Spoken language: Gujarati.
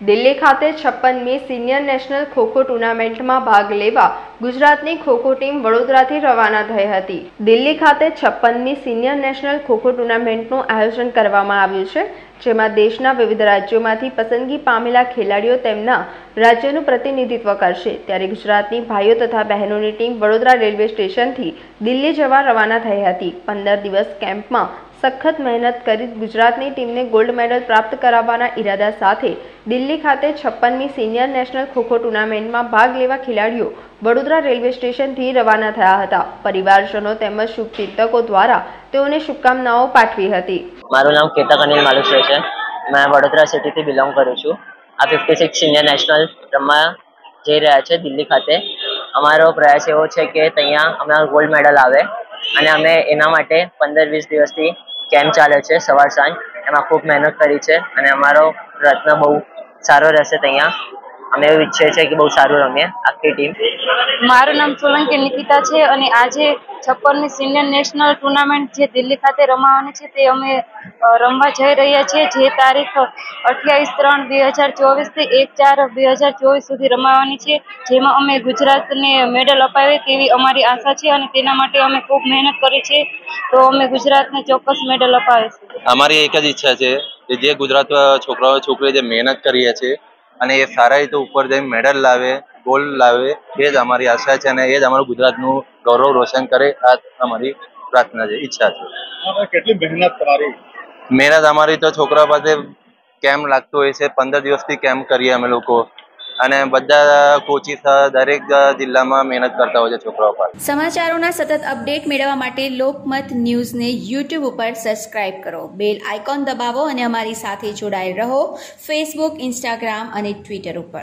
દિલ્હી ખાતે 56મી સિનિયર નેશનલ ખો-ખો ટુર્નામેન્ટમાં ભાગ લેવા ગુજરાતની ખો-ખો ટીમ વડોદરાથી રવાના થઈ હતી। દિલ્હી ખાતે 56મી સિનિયર નેશનલ ખો-ખો ટુર્નામેન્ટનું આયોજન કરવામાં આવ્યું છે, જેમાં દેશના વિવિધ રાજ્યોમાંથી પસંદગી પામેલા ખેલાડીઓ તેમના રાજ્યનું પ્રતિનિધિત્વ કરશે। ત્યારે ગુજરાતની ભાઈઓ તથા બહેનોની ટીમ વડોદરા રેલવે સ્ટેશનથી દિલ્હી જવા રવાના થઈ હતી। 15 દિવસ કેમ્પમાં સખત મહેનત કરી ગુજરાતની ટીમને ગોલ્ડ મેડલ પ્રાપ્ત કરાવવાના ઈરાદા સાથે દિલ્હી ખાતે 56મી સિનિયર નેશનલ ખો-ખો ટુર્નામેન્ટમાં ભાગ લેવા ખેલાડીઓ વડોદરા રેલવે સ્ટેશનથી રવાના થયા હતા। પરિવારજનો તેમજ શુભચિંતકો દ્વારા તેઓને શુભકામનાઓ પાઠવી હતી। મારું નામ કેતક અનિલ માલુસરે છે। मैं वडोदरा सिटी થી બિલોંગ કરું છું। આ 56 સિનિયર નેશનલ રમવા જઈ રહ્યા છે દિલ્હી ખાતે। અમારો પ્રયાસ એવો છે કે ત્યાં અમારો ગોલ્ડ મેડલ આવે અને અમે એના માટે 15-20 દિવસથી કેમ્પ ચાલે છે સવાર સાંજ। એમાં ખૂબ મહેનત કરી છે અને અમારો પ્રયત્ન બહુ સારો રહેશે। ત્યાં અમે એવું ઈચ્છીએ છીએ કે બહુ સારું રમીએ આખી ટીમ। મારું નામ સોલંકી નિકિતા છે અને આજે 56મી સિનિયર નેશનલ ટુર્નામેન્ટ જે દિલ્હી ખાતે રમાવાની છે તે અમે રમવા જઈ રહ્યા છીએ, જે તારીખ 28/3/2024 થી 1/4/2024 સુધી રમાવાની છે, જેમાં અમે ગુજરાતને મેડલ અપાવે તેવી અમારી આશા છે અને તેના માટે અમે ખૂબ મહેનત કરી છે, તો અમે ગુજરાતને ચોક્કસ મેડલ અપાવીશું। અમારી એક જ ઈચ્છા છે કે જે ગુજરાત છોકરાઓ છોકરીઓ જે મહેનત કરીએ છે અને એ સારા રીતે ઉપર જઈને મેડલ લાવે, ગોલ્ડ લાવે, એ જ અમારી આશા છે અને એ જ અમારું ગુજરાતનું ગૌરવ રોશન કરે, આ અમારી પ્રાર્થના છે, ઈચ્છા છે। કેટલી મહેનત તમારી? મહેનત અમારી તો છોકરા પાસે કેમ્પ લાગતો હોય છે, 15 દિવસથી કેમ્પ કરીએ અમે લોકો અને બધા કોચિસ દરેક જિલ્લામાં મહેનત કરતા હોય છે છોકરાઓ પર। સમાચારોના સતત અપડેટ મેળવવા માટે લોકમત ન્યૂઝને YouTube ઉપર સબસ્ક્રાઇબ કરો, બેલ આઇકોન દબાવો અને અમારી સાથે જોડાયેલ રહો ફેસબુક, ઇન્સ્ટાગ્રામ અને ટ્વિટર ઉપર।